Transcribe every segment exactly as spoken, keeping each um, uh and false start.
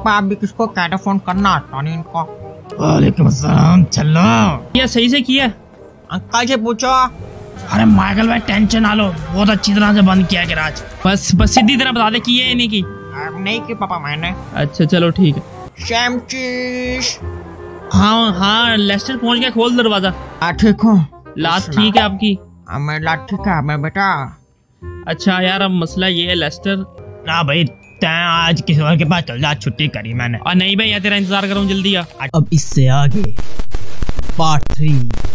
पापा अभी किसको क्या फोन करना आता नहीं इनको। वालेकुम अस्सलाम। चलो क्या सही से किया? अंकल से पूछो। अरे माइकल भाई टेंशन ना लो, बहुत अच्छी तरह से बंद किया गैराज। बस बस सीधी तरह बता दे कि ये नहीं की। नहीं की पापा मैंने। अच्छा चलो ठीक है। शैम चीज। हाँ हाँ लेस्टर पहुंच गया, खोल दरवाजा। ठीक हो? लात ठीक है आपकी? मैं लात ठीक है मैं बेटा। अच्छा यार अब मसला ये है लेस्टर। ना भाई तैं आज किसी और के पास चल जा, छुट्टी करी मैंने। और नहीं भाई यार तेरा इंतजार कर रहा हूँ, जल्दी आ। अब इससे आगे पार्ट थ्री।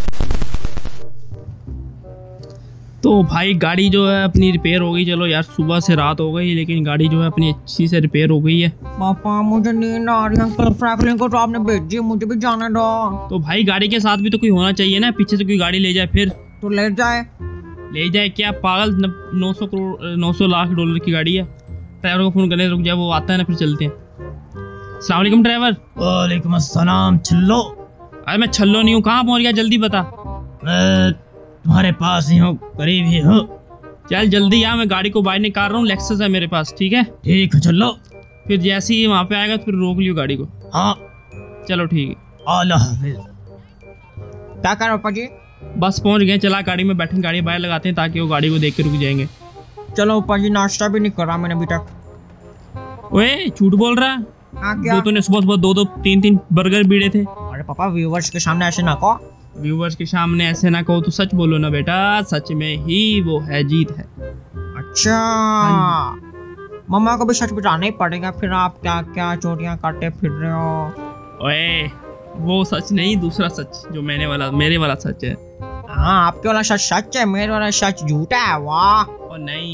तो भाई गाड़ी जो है अपनी रिपेयर हो गई। चलो यार सुबह से रात हो गई लेकिन गाड़ी जो है अपनी अच्छी से रिपेयर हो गई है। पापा मुझे नींद आ रही है, अंकल फ्रैंकलिन को तो आपने भेज दी, मुझे भी जाने दो। तो भाई गाड़ी के साथ भी तो कोई होना चाहिए ना, पीछे से कोई गाड़ी ले जाए फिर। तो ले जाए। ले जाए क्या पागल, नौ सौ करोड़ नौ सौ लाख डॉलर की गाड़ी है। ड्राइवर को फोन करने रुक जाए, वो आता है ना फिर चलते हैं। अस्सलाम वालेकुम ड्राइवर। वालेकुम अस्सलाम। छल्लो। अरे मैं छल्लो नहीं हूँ, कहाँ पहुँच गया जल्दी बता। मैं तुम्हारे पास ही हूँ, करीब ही हूँ। चल जल्दी आ, मैं गाड़ी को बाहर निकाल रहा हूँ, लेक्सस है मेरे पास। ठीक है ठीक है चलो। फिर जैसे ही वहाँ पे आएगा फिर रोक लियो गाड़ी को। हाँ चलो ठीक है। अल्लाह हाफिज। क्या कर पापा जी? बस पहुँच गए, चला गाड़ी में बैठे, गाड़ी बाहर लगाते हैं ताकि वो गाड़ी को देख के रुक जाएंगे। चलो पापा जी, नाश्ता भी नहीं करा मैंने अभी तक। ओए झूठ बोल रहा है। हाँ क्या? जो तूने सुबह सुबह दो दो तीन तीन बर्गर बीड़े थे। अरे पापा व्यूवर्स के सामने ऐसे ना कहो। व्यूवर्स के सामने ऐसे ना कहो तो सच बोलो ना बेटा, सच में ही वो है जीत है। अच्छा मम्मा को भी सच बताना ही पड़ेगा, फिर आप क्या क्या चोरियां काटते फिर रहे हो। ओए वो सच नहीं, दूसरा सच जो मैंने वाला मेरे वाला सच है। हाँ आपके वाला सच सच है, मेरे वाला सच झूठा है। वाह। और नहीं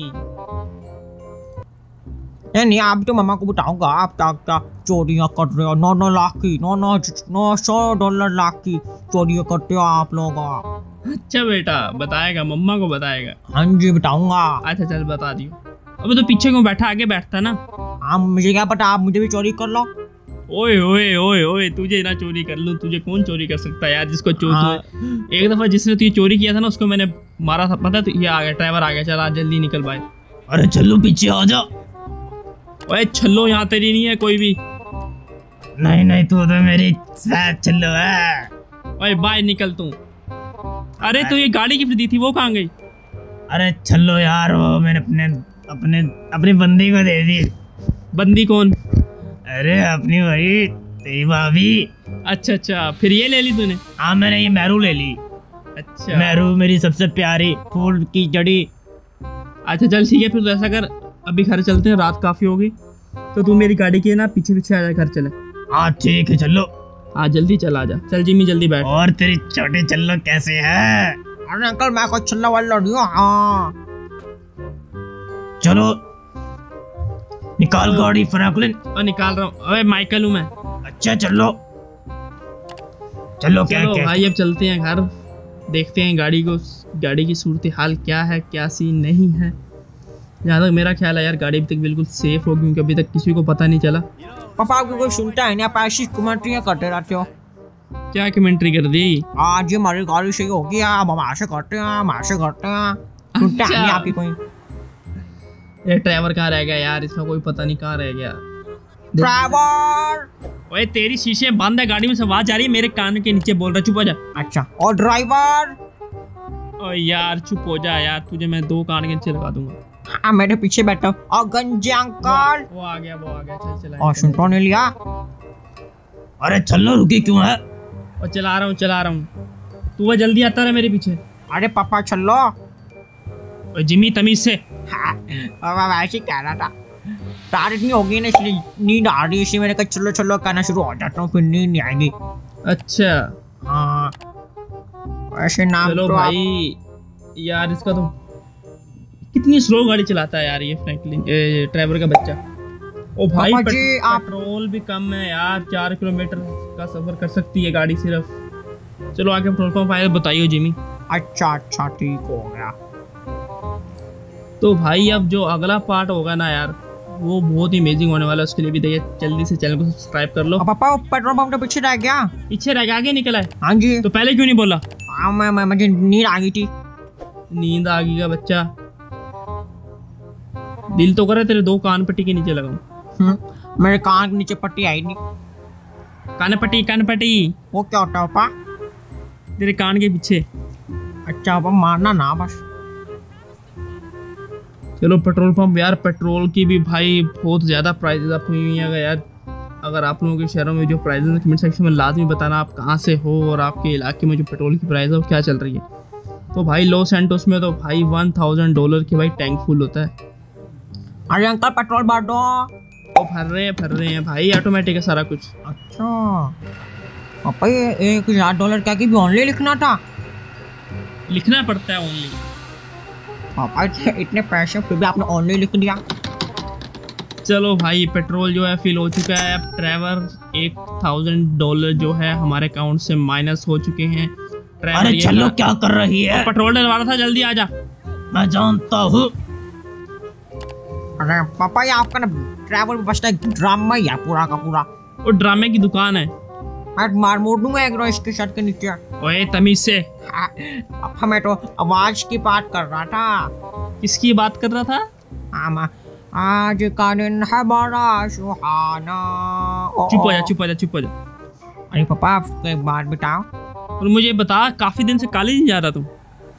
नहीं नहीं आप तो मम्मा को बताऊंगा आप क्या क्या चोरियां कर रहे हो। नौ नौ लाख की नौ नौ नौ सौ डॉलर लाख की चोरियां करते हो आप लोग। अच्छा बेटा बताएगा, मम्मा को बताएगा। हाँ जी बताऊंगा। अच्छा चल बता दियो। अबे तो पीछे क्यों बैठा, आगे बैठता ना। हाँ मुझे क्या पता, आप मुझे भी चोरी कर लो। ओए ओए ओए ओए तुझे ना चोरी कर लूं, तुझे कौन चोरी कर सकता है यार। जिसको चोरी हाँ। एक दफा जिसने तुझे चोरी किया था ना उसको मैंने मारा था, पता है? तो ये आ गया ड्राइवर आ गया, चला जल्दी निकल भाई। अरे चलो पीछे आ जा। ओए छल्लो यहाँ तेरी नहीं है कोई भी। नहीं नहीं तू तो मेरी साथ चलो है। ओए बाय निकल तू। अरे तू ये गाड़ी गिफ्ट दी थी वो कहाँ गई? अरे चलो यार वो मैंने अपने अपने अपनी बंदी को दे दी। बंदी कौन? अरे अपनी वही तेरी भाभी। अच्छा अच्छा फिर ये ले ली तूने? हाँ मैंने ये मेरू ले ली। अच्छा मेरू मेरी सबसे प्यारी फूल की जड़ी। अच्छा चल ठीक है फिर तो ऐसा कर, अभी घर चलते हैं, रात काफी होगी। तो तू मेरी गाड़ी के ना पीछे पीछे आ जा, घर चले। हाँ ठीक है चलो। हाँ जल्दी चला जा। चल जिमी जल्दी बैठ। और तेरी छोटी चल्लो कैसे है? अरे अंकल मैं कोई चलने वाला नहीं हूँ। हाँ चलो निकाल गाड़ी फ्रैंकलिन। और निकाल रहा हूँ। अबे माइकल हूँ मैं। अच्छा चलो चलो क्या चलो क्या भाई अब चलते हैं घर, देखते हैं गाड़ी को, गाड़ी की सूरत हाल क्या है क्या सीन नहीं है। जहाँ तक मेरा ख्याल है यार गाड़ी अभी तक बिल्कुल सेफ होगी क्योंकि अभी तक किसी को पता नहीं चला। पापा आपको कोई सुनता है नहीं, आप ऐसी कमेंट्रियाँ करते रहते हो। क्या कमेंट्री कर दी? आज ये हमारी गाड़ी सही होगी, हम हम ऐसे करते हैं हम ऐसे करते हैं। सुनता है नहीं आपकी कोई? ये ड्राइवर कहाँ रह गया यार, इसका कोई पता नहीं कहाँ रह गया। ड्राइवर। ओए तेरी शीशे बंद है, गाड़ी में से आवाज आ रही है, मेरे कान के नीचे बोल रहा, चुप हो जा। अच्छा और ड्राइवर। ओ यार चुप हो जा यार, तुझे मैं दो कान के नीचे लगा दूंगा। हाँ मेरे पीछे बैठो। और गंजे अंकल। वो आ गया वो आ गया, चल चला। और सुन तो नहीं लिया। अरे चलो रुकी क्यों है? और चला रहा हूँ चला रहा हूँ, तू वह जल्दी आता रहा मेरे पीछे। अरे पापा चलो। और जिमी तमीज से। हाँ मैं ऐसे कह रहा था, रात इतनी होगी ना इसलिए नींद आ रही है, इसलिए मैंने कहा चलो चलो कहना शुरू हो जाता हूँ, फिर नींद नहीं आएगी। अच्छा हाँ ऐसे नाम चलो तो भाई यार इसका तो कितनी स्लो गाड़ी चलाता है यार ये फ्रैंकलिन ड्राइवर का बच्चा। ओ भाई पापा जी, पेट, आप- पेट्रोल भी कम है यार, चार किलोमीटर का सफर कर सकती है गाड़ी सिर्फ। चलो आगे पेट्रोल पंप आए बताइए जिमी। अच्छा अच्छा ठीक हो गया। तो भाई अब जो अगला पार्ट होगा ना यार वो बहुत ही अमेजिंग होने वाला है, उसके लिए भी देखिए जल्दी से चैनल को सब्सक्राइब कर लो। अब पापा पेट्रोल पंप तो पीछे रह गया। पीछे रह गया, आगे निकला है। हाँ जी। तो पहले क्यों नहीं बोला? हाँ मैं मैं मुझे नींद आ गई थी। नींद आ गई का बच्चा, दिल तो करे तेरे दो कान पट्टी के नीचे लगाऊं। हम्म, मेरे कान के नीचे पट्टी आई नहीं। कानपट्टी कानपट्टी वो क्या होता है पापा? तेरे कान के पीछे। अच्छा पापा मारना ना बस। चलो पेट्रोल पंप यार, पेट्रोल की भी भाई बहुत ज़्यादा प्राइसेस अप हुई हुई हैं यार। अगर आप लोगों के शहरों में जो प्राइसेस हैं कमेंट सेक्शन में लाजमी बताना आप कहाँ से हो और आपके इलाके में जो पेट्रोल की प्राइस है वो क्या चल रही है। तो भाई लॉस सैंटोस में तो भाई वन थाउजेंड डॉलर की भाई टैंक फुल होता है। अरे अंकल पेट्रोल भर दो। वो भर रहे हैं भर रहे हैं भाई, ऑटोमेटिक है सारा कुछ। अच्छा पापा ये एक हजार डॉलर क्या की भी ऑनली लिखना था? लिखना पड़ता है ओनली। पापा इतने पैसे फिर भी आपने ऑनली लिख दिया। चलो भाई पेट्रोल जो है फिल हो चुका है। अब ट्रैवर एक थाउजेंड डॉलर जो है हमारे अकाउंट से माइनस हो चुके हैं। अरे चलो क्या कर रही है? पेट्रोल डलवा रहा था, जल्दी आ जा। मैं जानता हूँ। अरे पापा ये आपका ना ट्रैवल बसता है ड्रामा ही है पूरा का पूरा। वो ड्रामे की दुकान है। मैं मार मोड़ दूंगा एक रोज इसके शर्ट के नीचे। ओए तमीज से। हाँ, पापा मैं तो आवाज की बात कर रहा था। किसकी बात कर रहा था? हाँ मैं आज का दिन है बड़ा सुहाना। चुप हो जा चुप हो जा चुप हो जा। अरे पापा आपको एक बात बताओ। और मुझे बता काफी दिन से कॉलेज नहीं जा रहा तुम?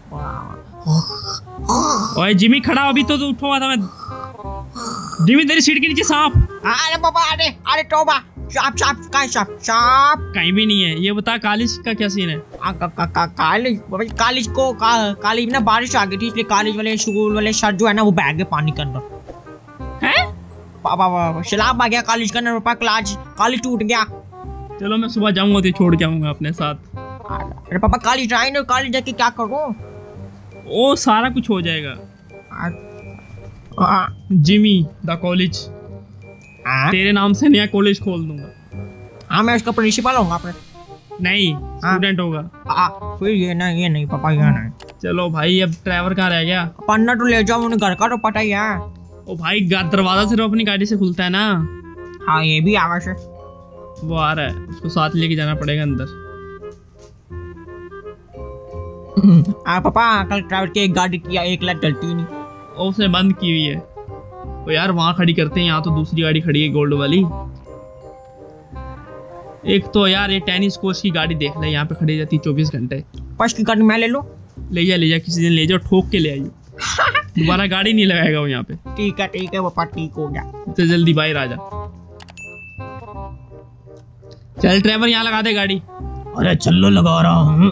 ओए जिमी खड़ा, अभी तो तू उठा हुआ था। मैं जिमी तेरी सीट के नीचे सांप। अरे पापा अरे अरे तौबा, सांप सांप कहाँ सांप सांप कहीं भी नहीं है। ये बता कॉलेज का क्या सीन है? कॉलेज कॉलेज को कॉलेज में ना बारिश आ गई थी इसलिए कॉलेज वाले स्कूल वाले सर जो है ना वो बह गए पानी के अंदर। हैं? पापा सैलाब आ गया कॉलेज का अंदर। पापा क्लास कॉलेज टूट गया। चलो मैं सुबह जाऊंगा तो छोड़ के आऊंगा अपने साथ। अरे पापा कॉलेज आए ना, कॉलेज जाके क्या करूँ? ओ सारा कुछ हो जाएगा। जिमी द कॉलेज तेरे नाम से नया कॉलेज खोल दूंगा। हाँ मैं उसका प्रिंसिपल होऊंगा फिर। नहीं स्टूडेंट होगा। आ, फिर ये ना ये नहीं पापा ये नहीं। चलो भाई अब ड्राइवर कहाँ रह गया? पन्ना तो ले जाओ, उन्हें घर का तो पता ही है। ओ भाई दरवाजा सिर्फ अपनी गाड़ी से खुलता है ना। हाँ ये भी आवश्य। वो आ रहा है, उसको साथ लेके जाना पड़ेगा अंदर। आ पापा कल ट्रैवल की एक गाड़ी किया एक लाख चलती नहीं। ओ उसने बंद की हुई है। तो यार वहाँ खड़ी करते हैं, यहाँ तो दूसरी गाड़ी खड़ी है गोल्ड वाली। एक तो यार ये टेनिस कोच की गाड़ी देख ले, यहाँ पे खड़ी रहती चौबीस घंटे। फर्स्ट की गाड़ी मैं ले लूँ? ले जा ले जा, किसी दिन ले जाओ, ठोक के ले आइयो। दोबारा गाड़ी नहीं लगाएगा वो यहाँ पे। ठीक है ठीक है पापा ठीक हो गया। तो जल्दी बाहर आ जा। चल ड्राइवर यहाँ लगा दे गाड़ी। अरे चलो लगा रहा हूँ।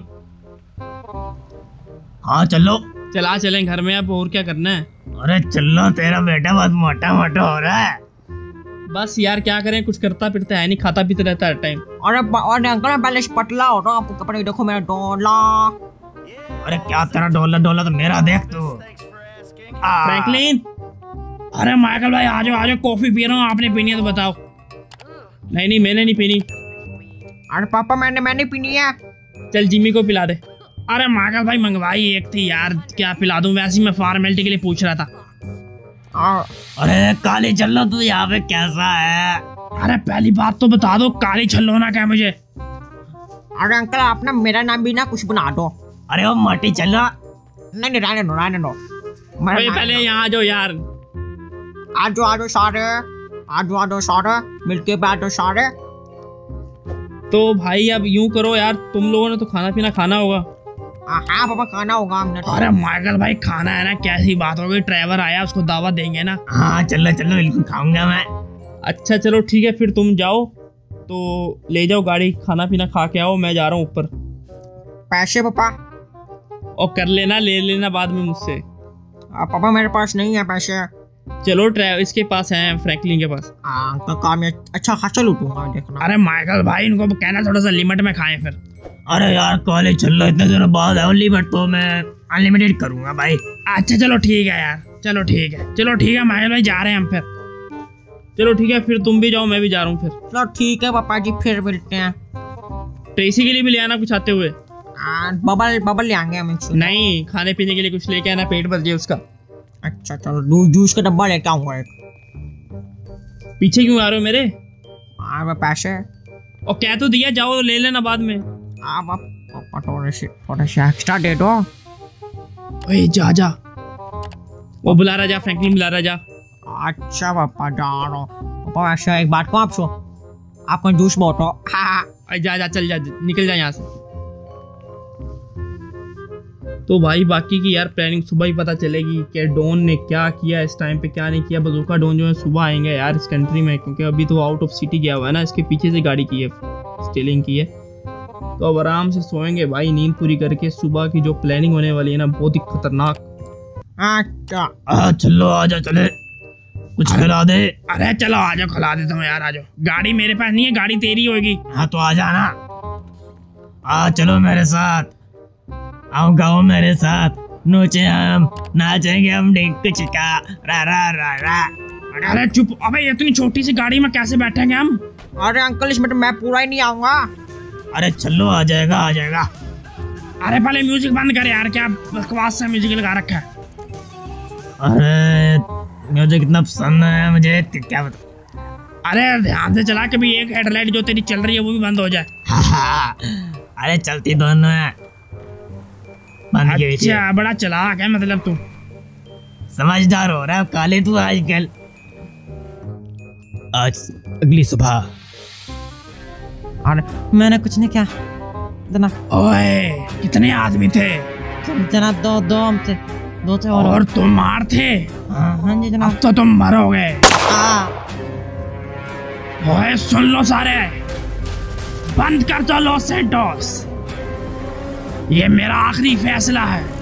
हाँ चलो चला चलें घर में, अब और क्या करना है। अरे चलो तेरा बेटा बहुत मोटा मोटा हो रहा है। बस यार क्या करें, कुछ करता फिरता है नहीं, खाता पीता रहता है टाइम। अरे अरे अंकल पहले से पतला हो रहा आपको कपड़े देखो मेरा डॉलर। अरे क्या तेरा डॉलर डॉलर तो मेरा देख तू। फ्रैंकलिन अरे माइकल भाई आ जाओ आ जाओ, कॉफी पी रहा हूँ, आपने पीनी है तो बताओ। नहीं नहीं मैंने नहीं पीनी। अरे पापा मैंने मैंने पीनी है। चल जिमी को पिला दे। अरे माइकल भाई मंगवाई एक थी यार, क्या पिला दूं, वैसे ही मैं फॉर्मेलिटी के लिए पूछ रहा था। आ, अरे काली चल्लो तू यहाँ पे कैसा है? अरे पहली बात तो बता दो काली छल्लो ना क्या मुझे। अरे अंकल आप ना मेरा नाम भी ना कुछ बना दो। अरे वो माटी चल्लो। नहीं नहीं रहने दो रहने दो। भाई पहले यहाँ आ जाओ यार। आज आ जाओ सारे, आज आ जाओ सारे, मिलके बैठ जाओ सारे। तो भाई अब यूं करो यार, तुम लोगों ने तो खाना पीना खाना होगा। हाँ पापा खाना होगा हमने तो। अरे माइकल भाई खाना है ना, कैसी बात हो गई, ड्राइवर आया उसको दावत देंगे ना। हाँ चलो चलो बिल्कुल खाऊंगा मैं। अच्छा चलो ठीक है फिर तुम जाओ, तो ले जाओ गाड़ी, खाना पीना खा के आओ, मैं जा रहा हूँ ऊपर। पैसे पापा? और कर लेना, ले लेना बाद में मुझसे। पापा मेरे पास नहीं है पैसे। चलो ड्राइवर इसके पास है, फ्रैंकलिन के पास। हाँ तो काम में अच्छा खासा लूटूंगा देखना। अरे माइकल भाई इनको कहना थोड़ा सा लिमिट में खाएं फिर। अरे यार कॉलेज चल लो, इतने दिनों बाद है, लिमिट तो मैं अनलिमिटेड करूंगा भाई। अच्छा चलो ठीक है यार, चलो ठीक है चलो ठीक है माइकल भाई जा रहे हैं हम फिर। चलो ठीक है फिर तुम भी जाओ, मैं भी जा रहा हूँ फिर। चलो ठीक है पापा जी फिर मिलते हैं। ट्रेसी के लिए भी ले आना कुछ आते हुए। बबल बबल ले आएंगे हम। नहीं खाने पीने के लिए कुछ लेके आना, पेट भर जाए उसका। अच्छा चलो जूस का डब्बा लेके आऊंगा एक। पीछे क्यों आ रहे हो मेरे? हाँ पैसे और क्या तो दिया, जाओ ले लेना बाद में। आप पापा थोड़े से थोड़े से एक्स्ट्रा दे दो। ओए जा जा, वो बुला रहा जा, फ्रैंकलिन बुला रहा जा। अच्छा पापा जा रहा हूँ। पापा ऐसा एक बात को आप सो आप कंजूस बहुत हो। अरे जा जा चल जा निकल जा यहाँ से। तो भाई बाकी की यार प्लानिंग सुबह ही पता चलेगी कि डॉन ने क्या किया इस टाइम पे क्या नहीं किया। बजूका डॉन जो है सुबह आएंगे यार इस कंट्री में, क्योंकि अभी तो आउट ऑफ सिटी गया हुआ है ना, इसके पीछे से गाड़ी की है स्टीलिंग की है। तो अब आराम से सोएंगे भाई नींद पूरी करके, सुबह की जो प्लानिंग होने वाली है ना बहुत ही खतरनाक। अच्छा आ, चलो आजा चले कुछ खिला दे। अरे चलो आ जाओ खिला देता हूँ यार, आ जाओ। गाड़ी मेरे पास नहीं है, गाड़ी तेरी होगी। हाँ तो आ जाना, आ चलो मेरे साथ, आओ गाओ मेरे साथ, नोचे हम नाचेंगे हम डिंक चिका रा रा रा रा। अरे चुप, अबे इतनी छोटी सी गाड़ी में कैसे बैठेंगे हम? अरे अंकल इसमें तो मैं पूरा ही नहीं आऊंगा। अरे चलो आ जाएगा आ जाएगा। अरे पहले म्यूजिक बंद कर यार, क्या बकवास से म्यूजिक लगा रखा है। अरे म्यूजिक इतना पसंद है मुझे, क्या बता। अरे ध्यान से चला, कभी एक हेडलाइट जो तेरी चल रही है वो भी बंद हो जाए। अरे चलती दोनों है। अच्छा बड़ा चालाक है मतलब तू, समझदार हो रहा है काले तू आजकल। आज अगली सुबह। अरे मैंने कुछ नहीं किया इतना। ओए कितने आदमी थे? जना दो दो हम थे, दो थे और, और तुम मार थे? हाँ हाँ जी जनाब। अब तो तुम मरोगे। हाँ। ओए सुन लो सारे, बंद कर दो लॉस सैंटोस, ये मेरा आखिरी फैसला है।